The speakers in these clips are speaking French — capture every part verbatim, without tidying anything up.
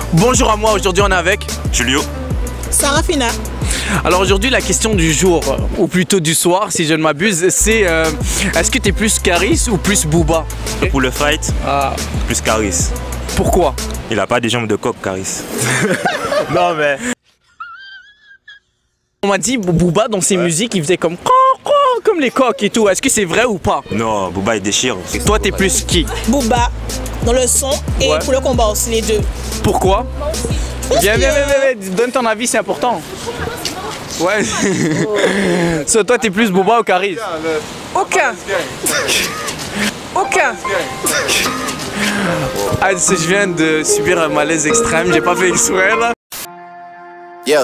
Bonjour à moi, aujourd'hui on est avec Julio. Sarafina. Alors aujourd'hui la question du jour, ou plutôt du soir si je ne m'abuse, c'est euh, est-ce que tu es plus Caris ou plus Booba? Pour le fight, ah. plus Caris. Pourquoi? Il a pas des jambes de coq, Caris. Non mais... On m'a dit Booba dans ses ouais. musiques il faisait comme comme les coqs et tout, est-ce que c'est vrai ou pas? Non, Booba il déchire. Toi t'es plus qui? Booba, dans le son et ouais. pour le combat aussi, les deux. Pourquoi? Viens, viens, viens, viens, donne ton avis, c'est important. Ouais. So, toi, t'es plus Booba ou Caris? Aucun. Aucun. Ah, je viens de subir un malaise extrême, j'ai pas fait exprès là. Yeah.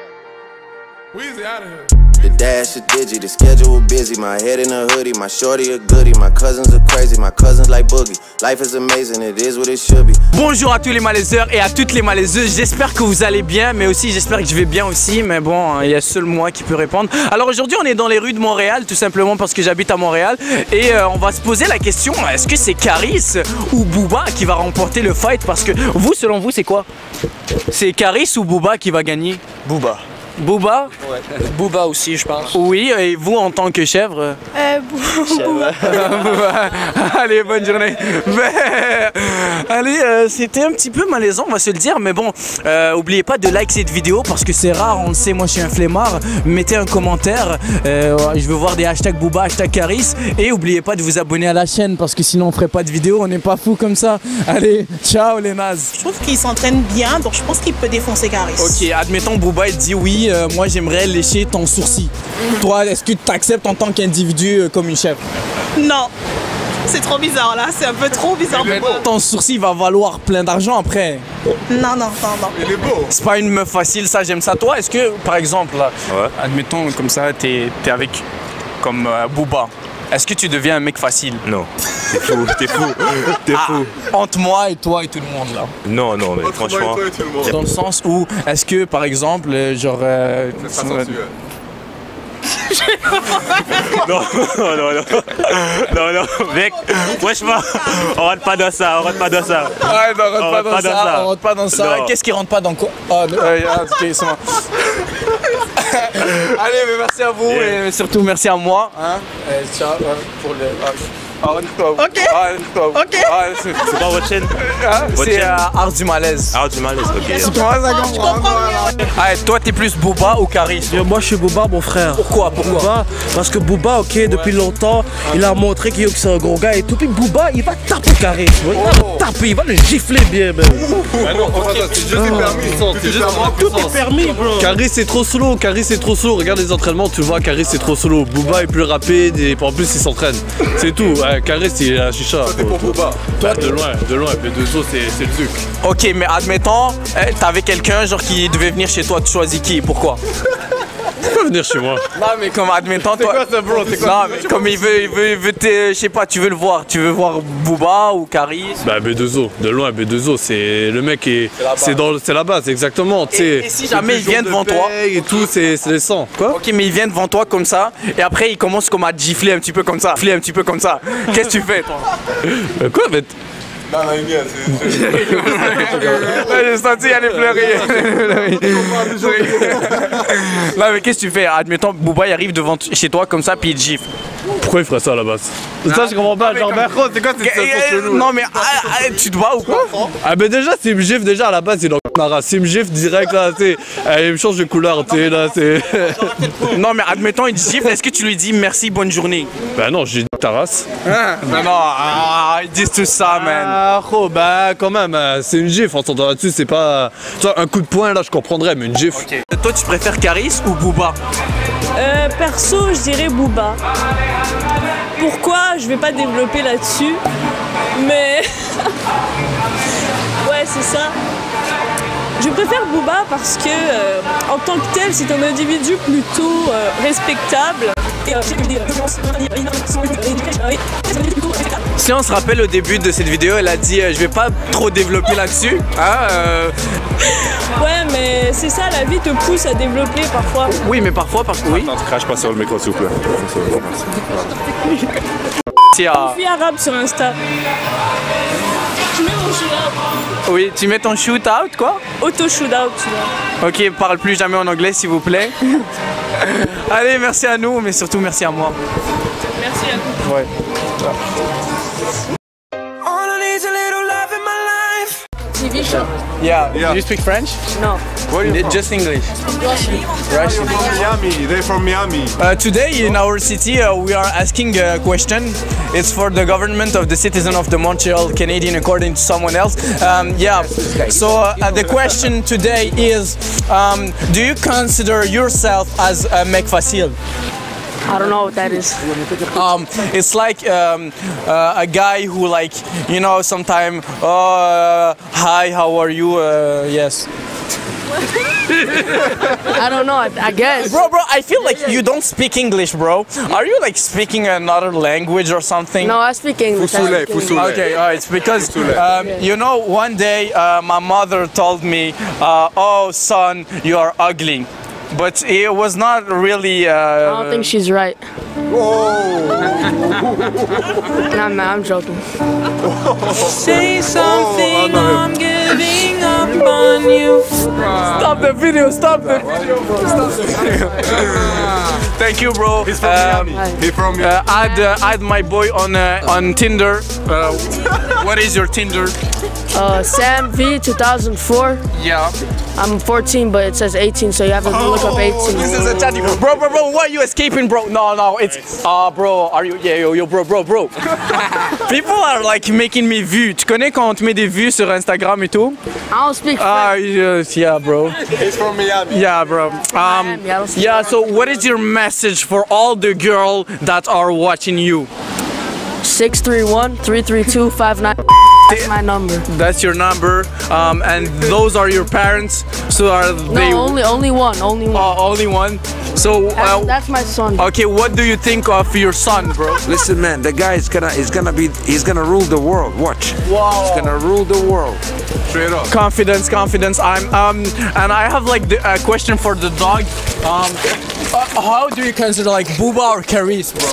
The dash is digi, the schedule busy. My head in a hoodie, my shorty a goodie. My cousins are crazy, my cousins like boogie. Life is amazing, it is what it should be. Bonjour à tous les malaiseurs et à toutes les malaiseuses. J'espère que vous allez bien, mais aussi j'espère que je vais bien aussi. Mais bon, il y a seul moi qui peut répondre. Alors aujourd'hui, on est dans les rues de Montréal, tout simplement parce que j'habite à Montréal. Et euh, on va se poser la question, est-ce que c'est Caris ou Booba qui va remporter le fight? Parce que vous, selon vous, c'est quoi? C'est Caris ou Booba qui va gagner? Booba. Booba? Ouais. Booba aussi, je pense. Oui, et vous en tant que chèvre? Euh, Booba. Allez, bonne journée. Mais, allez, euh, c'était un petit peu malaisant, on va se le dire, mais bon, euh, oubliez pas de like cette vidéo parce que c'est rare, on le sait, moi je suis un flemmard. Mettez un commentaire, euh, je veux voir des hashtags Booba, hashtag Caris, et oubliez pas de vous abonner à la chaîne parce que sinon on ferait pas de vidéo, on n'est pas fou comme ça. Allez, ciao les nazes. Je trouve qu'il s'entraîne bien, donc je pense qu'il peut défoncer Caris. Ok, admettons Booba il dit oui. Euh, moi j'aimerais lécher ton sourcil. Mmh. Toi, est-ce que tu acceptes en tant qu'individu euh, comme une chèvre? Non, c'est trop bizarre là, c'est un peu trop bizarre. Mais ton sourcil va valoir plein d'argent après. Non, non, non, non. Il est beau. C'est pas une meuf facile, ça j'aime ça. Toi, est-ce que par exemple, là, ouais. admettons comme ça, t'es es avec comme euh, Booba. Est-ce que tu deviens un mec facile? Non. T'es fou, t'es fou, t'es ah, fou. Entre moi et toi et tout le monde là. Non, non, mais entre franchement. Moi et toi et tout le monde. Dans le sens où, est-ce que par exemple, genre. Euh, ça sera sensuel. non, non, non, non, non, non, mec, franchement, on rentre pas dans ça, on rentre pas dans ça. Ouais, non, on rentre, on pas, rentre dans pas dans ça, ça, on rentre pas dans ça. Qu'est-ce qui rentre pas dans quoi? Oh, euh, ok, c'est moi. Allez, mais merci à vous yeah. et surtout merci à moi. Hein? Et ciao pour le. Ah, ok. Ah, ok. Ah, c'est pas votre chaîne? C'est euh, Art du Malaise. Art du Malaise, ok. Tu commences à comprendre. Ah, toi, t'es plus Booba ou Caris? Moi, je suis Booba, mon frère. Pourquoi? Pourquoi? Booba, parce que Booba, ok, ouais. depuis longtemps, il a montré qu'il est un gros gars et tout. Puis Booba, il va taper Caris. Il va oh. taper, il va le gifler bien, même. Ah non, okay. c'est juste des permis. C'est juste tout est permis, bro. Caris, c'est trop solo. Caris, c'est trop solo. Regarde les entraînements, tu vois, Caris, c'est trop solo. Booba est plus rapide et en plus, il s'entraîne. C'est tout. Caris, il est un chicha. Toi, t'es pour Booba. Toi, de loin, de loin. B deux O, c'est le truc. Ok, mais admettons, eh, t'avais quelqu'un genre qui devait venir chez toi, tu choisis qui? Pourquoi? Tu peux venir chez moi. Non, mais comme admettons, toi. C'est quoi ça, bro? C'est quoi? Non, mais comme il veut, il veut, il veut je sais pas, tu veux le voir. Tu veux voir Booba ou Caris? Bah, B deux O, de loin, B deux O, c'est le mec et c'est dans, c'est la base, exactement. Et, et si jamais il vient devant de toi et tout, c'est les sangs. Quoi? Ok, mais il vient devant toi comme ça, et après il commence comme à te gifler un petit peu comme ça, gifler un petit peu comme ça. Qu'est-ce que tu fais, toi? euh, Quoi, mais non, non, il vient, c'est... J'ai senti aller pleurer. Non, mais qu'est-ce que tu fais? Admettons, Booba il arrive devant chez toi comme ça, puis il te gifle. Pourquoi il ferait ça à la base? Ça, je comprends pas. Genre, mais c'est quoi cette situation chelou? Non, mais ah, ah, tu te vois ou quoi? Ah, mais déjà, s'il me gifle, déjà à la base, il est en Nara. S'il me gifle direct, là, tu sais, il me change de couleur, tu sais, là, c'est. Non, mais admettons, il te gifle, est-ce que tu lui dis merci, bonne journée? Bah, non, j'ai dit ta race. Ah, non, non, ah, ils disent tout ça, man. Ah, oh, bah, quand même, c'est une gifle, on s'entend là-dessus, c'est pas. Tu vois, un coup de poing, là, je comprendrais, mais une gifle. Okay. Toi, tu préfères Caris ou Booba? Euh, perso, je dirais Booba. Pourquoi? Je vais pas développer là-dessus, mais ouais, c'est ça. Je préfère Booba parce que, euh, en tant que tel, c'est un individu plutôt euh, respectable. Et, euh, si on se rappelle au début de cette vidéo, elle a dit euh, je vais pas trop développer là-dessus. Hein, euh... Ouais, mais c'est ça, la vie te pousse à développer parfois. Oui, mais parfois, parfois, oui. Attends, crache pas sur le micro, s'il vous plaît. Une fille arabe sur Insta. Je mets mon shootout. Oui, tu mets ton shootout, quoi? Auto shootout, tu vois. Ok, parle plus jamais en anglais, s'il vous plaît. Allez, merci à nous, mais surtout merci à moi. Merci à vous. Ouais. T V show? Yeah. Yeah. Do you speak French? No. Where are you from? Just English. Russian. Russian. From Miami. They're from Miami. Uh, today in our city uh, we are asking a question. It's for the government of the citizen of the Montreal Canadian according to someone else. Um, yeah. So uh, the question today is, um, do you consider yourself as a mec facile? I don't know what that is. Um, it's like um, uh, a guy who, like, you know, sometime, oh, uh, hi, how are you? Uh, yes. I don't know, I, I guess. Bro, bro, I feel like you don't speak English, bro. Are you like speaking another language or something? No, I speak English. I Fusule, speak English. Fusule. Okay, all right. It's because um, you know, one day uh, my mother told me, uh, "Oh, son, you are ugly," but it was not really. Uh, I don't think she's right. Nah, man, I'm joking. Say something, I'm giving up on you. Stop the video! Stop the video, bro! Stop the video! Thank you, bro. He's from Um, Miami. He's from Miami. Uh, add, uh, add my boy on uh, on Tinder. Uh, what is your Tinder? Uh, Sam V two thousand four. Yeah. I'm fourteen, but it says eighteen, so you have to look up eighteen. This is a chatting. Bro, bro, bro, why are you escaping, bro? No, no, it's. Ah, uh, bro, are you. Yeah, yo, yo, bro, bro, bro. People are like making me view. Tu connais quand on te met des vues sur Instagram et tout? I don't speak Ah, French. yes, yeah, bro. He's from Miami. Yeah, bro. Um, Miami, I don't speak yeah, French. so what is your message for all the girls that are watching you? six three one, three three two, five nine. That's my number. That's your number, um, and those are your parents. So are they No, only only one, only one. uh, only one? So That's, uh, that's my son. okay, what do you think of your son, bro? Listen, man, the guy is gonna is gonna be he's gonna rule the world. Watch. Wow. He's gonna rule the world. Straight up. Confidence, confidence. I'm um, and I have like the, a question for the dog. Um, uh, how do you consider like Booba or Caris, bro?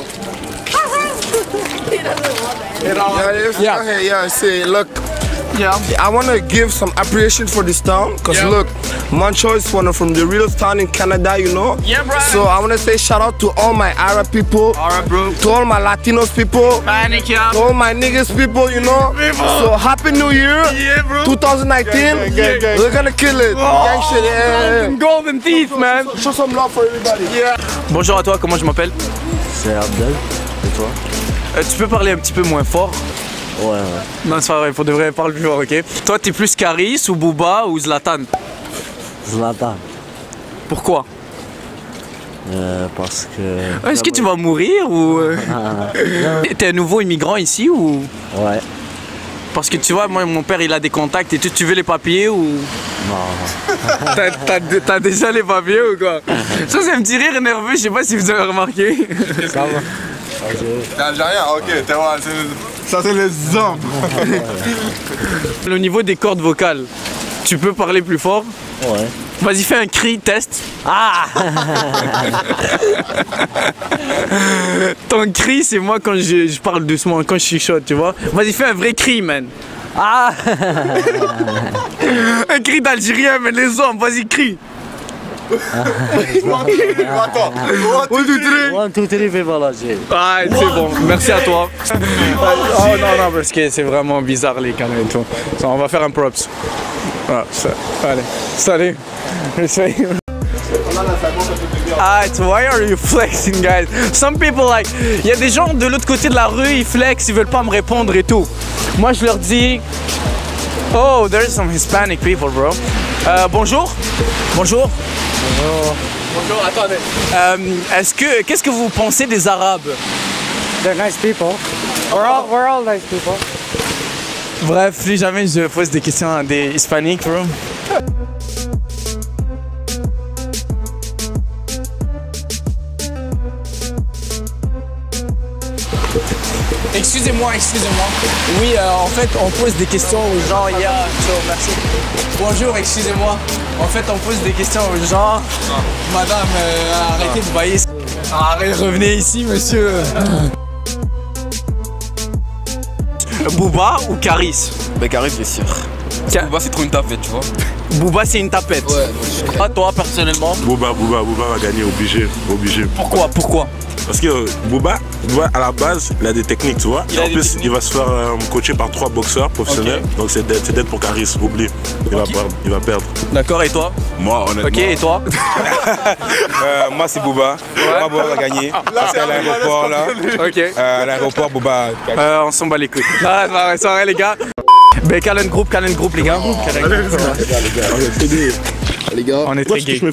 Yeah, if, Yeah. okay, yeah, see, look, Yeah. I want to give some appreciation for this town, because Yeah. look, Montreal is one of from the realest town in Canada, you know? Yeah, bro. So I want to say shout out to all my Arab people, Alright, bro. to all my Latinos people, Panic, yeah. to all my niggas people, you know? People. So happy New Year, Yeah, bro. twenty nineteen, Gang, gang, gang. we're gonna kill it. Gang shit, yeah, yeah, Golden teeth, man. yeah. Show some love for everybody. Yeah. Bonjour à toi, comment je m'appelle? C'est Abdel. Et toi? Euh, tu peux parler un petit peu moins fort? Ouais, ouais. Non, c'est pas vrai, pour de vrai, parle plus fort, ok? Toi, t'es plus Caris ou Booba ou Zlatan? Zlatan. Pourquoi? Euh, parce que. Est-ce que tu vas mourir ou. euh, T'es un nouveau immigrant ici ou. Ouais. Parce que tu vois, moi, mon père, il a des contacts et tout. Tu veux les papiers ou. Non. T'as- T'as t'as déjà les papiers ou quoi? Ça, c'est un petit rire nerveux, je sais pas si vous avez remarqué. Ça va. T'es algérien? Ok, t'es ouais, c'est- ça c'est les hommes. Au niveau des cordes vocales, tu peux parler plus fort? Ouais. Vas-y, fais un cri, test. Ah! Ton cri, c'est moi quand je, je parle doucement, quand je chuchote, tu vois. Vas-y, fais un vrai cri, man. Ah! Un cri d'Algérien, mais les hommes, vas-y, crie. Attends. One, two, three. One, two, three, vive l'Algérie. Ah, c'est bon, merci à toi. Oh non, non, parce que c'est vraiment bizarre les canaux et tout. Ça, on va faire un props. Voilà, ça, allez, salut. Salut. Ah, why are you flexing, guys? Some people like, il y a des gens de l'autre côté de la rue, ils flexent, ils veulent pas me répondre et tout. Moi, je leur dis, oh, there's some Hispanic people, bro. Euh, bonjour. Bonjour. Bonjour. Bonjour. Attendez. Euh, est-ce que, qu'est-ce que vous pensez des Arabes? They're nice people. We're all, we're all nice people. Bref, si jamais je pose des questions à des Hispaniques, bro. Excusez-moi, excusez-moi. Oui, euh, en fait, on pose des questions aux gens. Il y a... Ciao, merci. Bonjour, excusez-moi. En fait, on pose des questions aux gens. Madame, euh, arrêtez de bailler. Arrêtez, revenez ici, monsieur. Booba ou Caris? Ben Caris, bien sûr. Booba, c'est trop une tapette, tu vois. Booba, c'est une tapette. Ouais. Ah, toi, personnellement? Booba, Booba, Booba va gagner, obligé, obligé. Pourquoi? Pourquoi? Parce que euh, Booba, Booba, à la base, il a des techniques, tu vois. Il en a des plus, techniques. il va se faire euh, coacher par trois boxeurs professionnels. Ok. Donc c'est dead, c'est dead pour Caris, oublie. Il, Ok. va perdre, il va perdre. D'accord, et toi? Moi, honnêtement. Ok, et toi? Euh, moi, c'est Booba. Booba, Booba va gagner. Parce qu'à l'aéroport, là. Ok. Euh, à l'aéroport, Booba. Euh, on s'en bat les couilles. Ah, c'est vrai, c'est vrai, les gars. Ben, Callen Group, Callen Group, les gars. Callen Group. Les gars, On est très gay.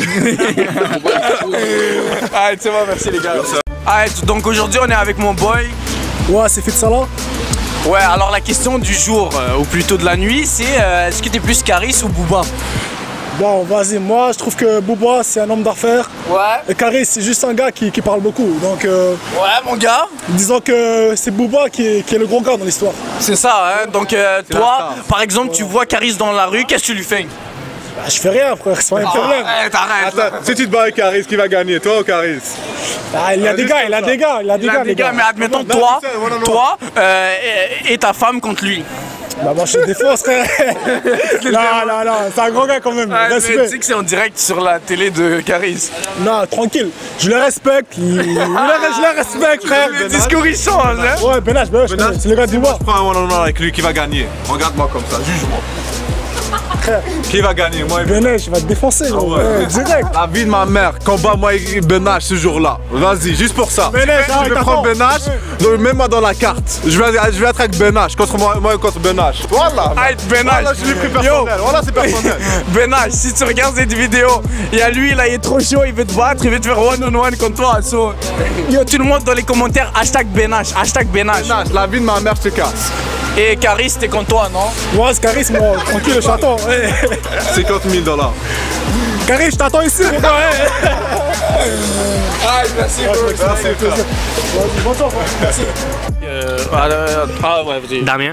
Allez, c'est bon, merci les gars. Allez, donc aujourd'hui on est avec mon boy. Ouais, c'est fait de ça là. Ouais, alors la question du jour, euh, ou plutôt de la nuit, c'est euh, est-ce que t'es plus Caris ou Booba? Bon, vas-y, moi je trouve que Booba c'est un homme d'affaires. Ouais. Et Caris c'est juste un gars qui, qui parle beaucoup. Donc, euh, Ouais, mon gars. disons que c'est Booba qui est, qui est le gros gars dans l'histoire. C'est ça, hein. Donc euh, toi, par exemple, tu vois Caris dans la rue, qu'est-ce que tu lui fais? Bah, je fais rien, frère, c'est pas un problème. Arrête, arrête. là. Si tu te bats avec Caris, qui va gagner, toi ou Caris? Ah, il y a des gars, il a des gars, il a des Il a gars, des les gars, gars. mais admettons Non, toi, non, non, non. toi euh, et, et ta femme contre lui. Bah, moi je te défonce, frère. Non, non, non, c'est un gros gars quand même. Ah, mais Respect. tu sais que c'est en direct sur la télé de Caris. Non, tranquille, je le respecte. il- Je le, je le respecte, frère. Le discours il change, hein. Ouais, Benache, Benache, Benache, c'est le gars du Moi, bois. je prends un one-on-one avec lui, qui va gagner? Regarde-moi comme ça, juge-moi. Qui va gagner? Moi et Benache, il va te défoncer, gros. ouais. Ouais, direct. La vie de ma mère, combat moi et Benache ce jour-là. Vas-y, juste pour ça. Benache, je arrête, vais prendre attends. Benache, donc mets-moi dans la carte. Je vais, je vais être avec Benache, contre moi, moi contre Benache. Voilà. Arrête, Benache. Voilà, je l'ai pris personnel. Voilà, c'est personnel. Benache, si tu regardes cette vidéo, il y a lui, là, il est trop chaud, il veut te battre, il veut te faire one on one contre toi. So, yo, tout le monde dans les commentaires, hashtag Benache, hashtag Benache. Benache, la vie de ma mère, je te casse. Et Caris, t'es contre toi, non? Ouais, c'est Caris, moi, tranquille, je t'attends. Ouais. cinquante mille dollars. Caris, je t'attends ici, mon gars. Ouais. Ah, merci, Vas-y, bonjour, frère. Merci. Euh, ah, euh, ah, ouais, vas-y. Damien.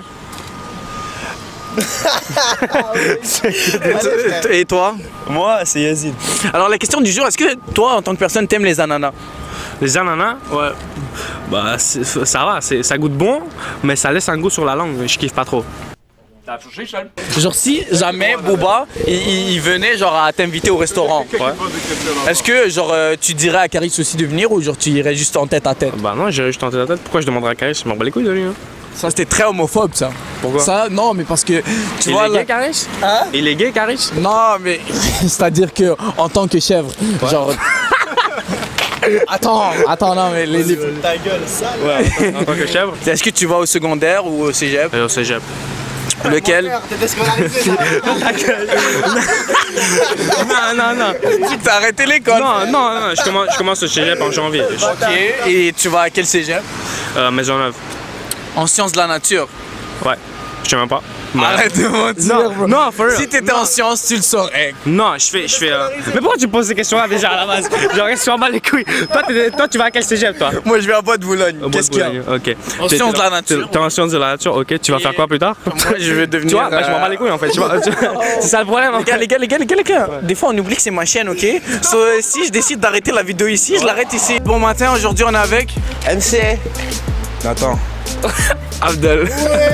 Et toi? moi, c'est Yazid. Alors, la question du jour, est-ce que toi, en tant que personne, t'aimes les ananas? Les ananas, ouais. Bah, c'est- ça va, c'est- ça goûte bon, mais ça laisse un goût sur la langue. Je kiffe pas trop. Genre, si jamais Booba, il, il- il venait genre à t'inviter au restaurant, est-ce que genre euh, tu dirais à Caris aussi de venir ou genre tu irais juste en tête à tête? Bah non, j'irai juste tenter la tête. Pourquoi je demanderais à Caris? Je m'en bats les couilles de lui. Hein. Ça c'était très homophobe ça. Pourquoi? Ça, non, mais parce que tu Il vois est là- gay, Caris? Hein? Il est gay, Caris? Non, mais c'est-à-dire que en tant que chèvre, genre. Attends, attends, non, mais les. les- Ta gueule, ça. Ouais, en tant que chèvre? Est-ce que tu vas au secondaire ou au cégep? Et au cégep. Lequel? Non, non, non. Tu t'as arrêté l'école? Non, non, non, je commence, je commence au cégep en janvier. Ok, et tu vas à quel cégep? Euh, Maisonneuve. En sciences de la nature. Ouais, je sais même pas. Arrête de mentir, Non, bro. non, for real. Si t'étais en sciences, tu le saurais. Non, je fais. Je fais euh, Mais pourquoi tu poses ces questions-là déjà à la base? Genre, reste sur mal les couilles. Toi, t'es- toi, tu vas à quel cégep, toi? Moi, je vais à Bois-de-Boulogne. Au Qu'est-ce bois qu'il de y a? Boulogne, Ok. En T'es- sciences t'es- de la nature. T'es en sciences de la nature, ok. Tu vas faire quoi plus tard? Moi, je vais devenir. Tu vois, bah, je m'en bats euh, les couilles en fait. Tu vois, tu- C'est ça le problème. en Les gars, fait. les gars, les gars, les gars, les gars. Des fois, on oublie que c'est ma chaîne, ok? So, euh, si je décide d'arrêter la vidéo ici, je l'arrête ici. Bon matin, aujourd'hui, on est avec M C. Attends. Abdel.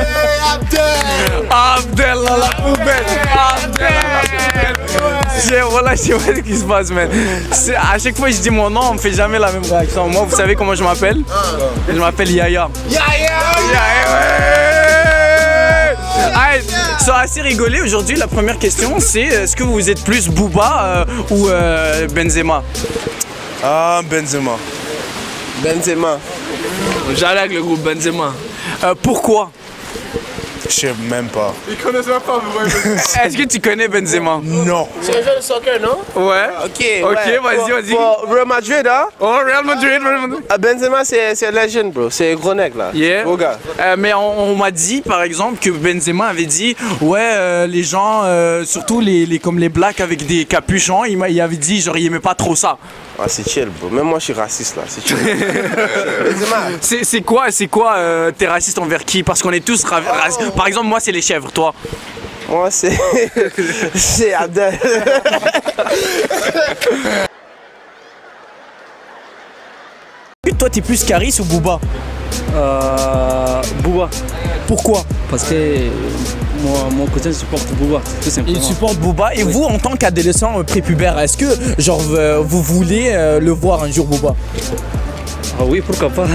Abdel à la poubelle. Abdel à la poubelle. C'est- Voilà, je sais pas ce qui se passe, man. C'est- À chaque fois que je dis mon nom, on me fait jamais la même réaction. Moi, vous savez comment je m'appelle? Je m'appelle Yaya. Ah, ça a assez rigolé aujourd'hui. La première question, c'est est-ce que vous êtes plus Booba euh, ou euh, Benzema? Ah, Benzema. Benzema. J'allais avec le groupe Benzema. Euh, pourquoi? Je sais même pas. Ils connaissent même pas, vous voyez. Est-ce que tu connais Benzema? Non. C'est un jeu de soccer, non? Ouais. Ok, Ok, ouais. vas-y, Pour- vas-y. Pour Real Madrid, hein? Oh, Real Madrid, Real Madrid. Ah, Benzema, c'est c'est legend, bro. C'est gros nec, là. Yeah. Beau gars. Euh, mais on, on m'a dit, par exemple, que Benzema avait dit, ouais, euh, les gens, euh, surtout les, les comme les blacks avec des capuchons, il, m'a- il avait dit, genre, il aimait pas trop ça. Ah, c'est chill, bro. Même moi, je suis raciste, là. C'est chill. Benzema. C'est c'est quoi, c'est quoi, euh, t'es raciste envers qui? Parce qu'on est tous ra- racistes. Par exemple, moi, c'est les chèvres, toi. Moi, c'est. c'est Abdel. Toi, t'es plus Caris ou Booba? Euh, Booba. Pourquoi? Parce que moi, mon cousin supporte Booba, tout simplement. Il supporte Booba. Et oui. Vous, en tant qu'adolescent euh, prépubère, est-ce que genre euh, vous voulez euh, le voir un jour, Booba? Ah oui, pourquoi pas.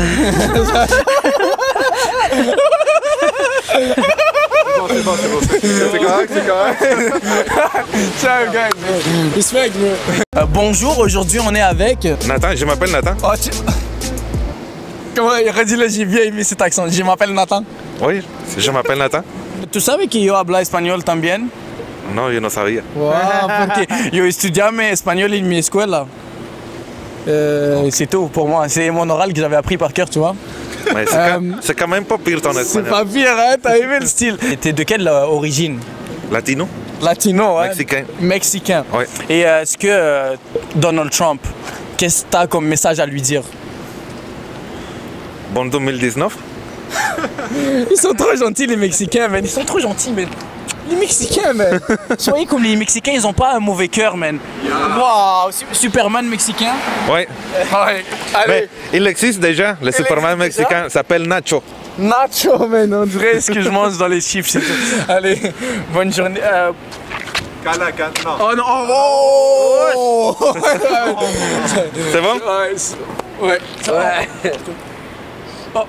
C'est bon, c'est bon, c'est bon. C'est correct, c'est correct. Ciao, guys. Respect, euh, bonjour, aujourd'hui on est avec... Nathan, je m'appelle Nathan. Oh, tu... Comment il redit là, j'ai bien aimé cet accent. Je m'appelle Nathan. Oui, je m'appelle Nathan. ¿Tú sabes que yo hablo español también? No, yo no sabía. Wow, porque yo estudiaba español en mi escuela. Euh, c'est tout pour moi. C'est mon oral que j'avais appris par cœur, tu vois. Mais c'est euh, quand, quand même pas pire ton espagnol. C'est pas pire, hein? T'as aimé le style. T'es de quelle euh, origine? Latino. Latino, hein? Mexicain. Mexicain. Oui. Et euh, est-ce que euh, Donald Trump, qu'est-ce que t'as comme message à lui dire? Bon deux mille dix-neuf. Ils sont trop gentils, les Mexicains, man. Ils sont trop gentils, man. Les Mexicains, man. Soyez comme les Mexicains, ils ont pas un mauvais cœur, man. Waouh, Superman mexicain. Oui. Ouais. Allez. Mais il existe déjà, le il Superman mexicain s'appelle Nacho. Nacho, man, on dirait ce que je mange dans les chips, c'est tout. Allez, bonne journée. Euh... Cala, cala, non. Oh non, oh, oh. C'est bon? Ouais. Ouais. Ouais. Oh.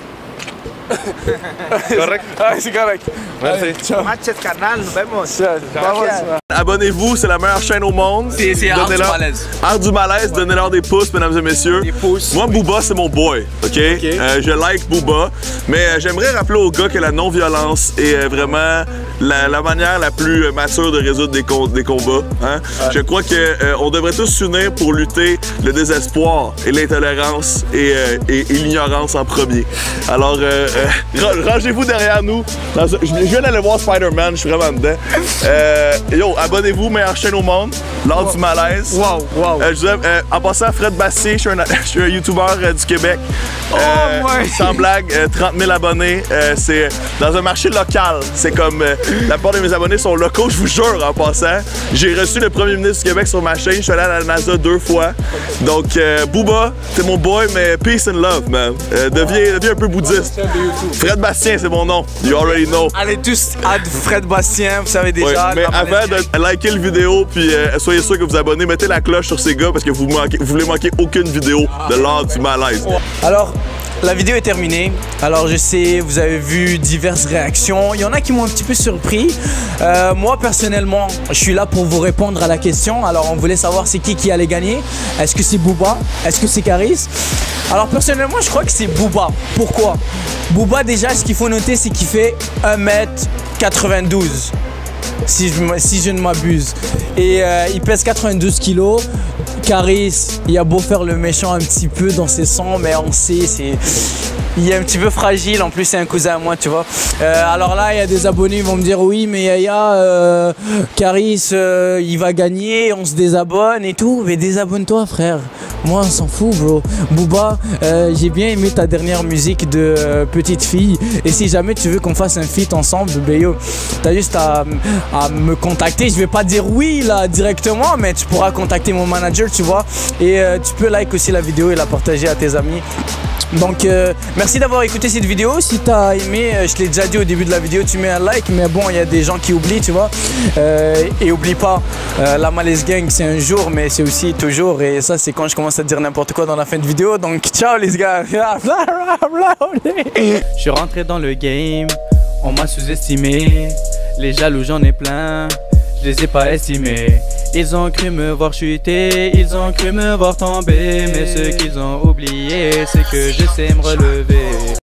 Correct? Ah, c'est correct. Merci. Allez, ciao. Canal, nos vemos. Abonnez-vous, c'est la meilleure chaîne au monde. C'est Art du Malaise. Art du Malaise, donnez-leur des pouces, mesdames et messieurs. Des pouces. Moi, Booba, c'est mon boy, OK? okay. Euh, je like Booba, mais euh, j'aimerais rappeler aux gars que la non-violence est euh, vraiment la, la manière la plus euh, mature de résoudre des, com des combats. Hein? Ouais. Je crois qu'on euh, devrait tous s'unir pour lutter le désespoir et l'intolérance et, euh, et, et l'ignorance en premier. Alors, euh, euh, rangez-vous derrière nous. Dans, je, je viens d'aller voir Spider-Man, je suis vraiment dedans. Euh, yo, abonnez-vous, meilleure chaîne au monde, l'Art wow. du Malaise. Wow, wow. Euh, je vous aime, euh, en passant, Fred Bastien, je suis un, je suis un YouTuber euh, du Québec. Oh, euh, ouais. Sans blague, euh, trente mille abonnés. Euh, c'est dans un marché local. C'est comme euh, la plupart de mes abonnés sont locaux, je vous jure, en passant. J'ai reçu le premier ministre du Québec sur ma chaîne. Je suis allé à la NASA deux fois. Donc, euh, Booba, t'es mon boy, mais peace and love, man. Euh, deviens, deviens un peu bouddhiste. Fred Bastien, c'est mon nom. You already know. Allez tous à Fred Bastien, vous savez déjà. Ouais, mais avant de liker le vidéo, puis euh, soyez sûr que vous abonnez, mettez la cloche sur ces gars parce que vous, manquez, vous voulez manquer aucune vidéo de l'Art du Malaise. Alors, la vidéo est terminée. Alors, je sais, vous avez vu diverses réactions. Il y en a qui m'ont un petit peu surpris. Euh, moi, personnellement, je suis là pour vous répondre à la question. Alors, on voulait savoir c'est qui qui allait gagner. Est-ce que c'est Booba? Est-ce que c'est Caris? Alors, personnellement, je crois que c'est Booba. Pourquoi? Booba, déjà, ce qu'il faut noter, c'est qu'il fait un mètre quatre-vingt-douze. Si je, si je ne m'abuse. Et euh, il pèse quatre-vingt-douze kilos. Caris, il a beau faire le méchant un petit peu dans ses sons, mais on sait, c'est... Il est un petit peu fragile, en plus c'est un cousin à moi, tu vois. Euh, alors là, il y a des abonnés, ils vont me dire oui, mais Yaya, euh, Caris, euh, il va gagner, on se désabonne et tout. Mais désabonne-toi, frère. Moi, on s'en fout, bro. Booba, euh, j'ai bien aimé ta dernière musique de euh, Petite Fille. Et si jamais tu veux qu'on fasse un feat ensemble, ben yo, t'as juste à, à me contacter. Je vais pas dire oui là directement, mais tu pourras contacter mon manager, tu vois. Et euh, tu peux like aussi la vidéo et la partager à tes amis. Donc euh, merci d'avoir écouté cette vidéo. Si t'as aimé, euh, je te l'ai déjà dit au début de la vidéo, tu mets un like. Mais bon, il y a des gens qui oublient, tu vois. euh, Et oublie pas, euh, la Malaise Gang c'est un jour, mais c'est aussi toujours. Et ça c'est quand je commence à dire n'importe quoi dans la fin de vidéo. Donc ciao les gars. Je suis rentré dans le game, on m'a sous-estimé. Les jaloux j'en ai plein, je les ai pas estimés. Ils ont cru me voir chuter, ils ont cru me voir tomber. Mais ce qu'ils ont oublié, c'est que je sais me relever.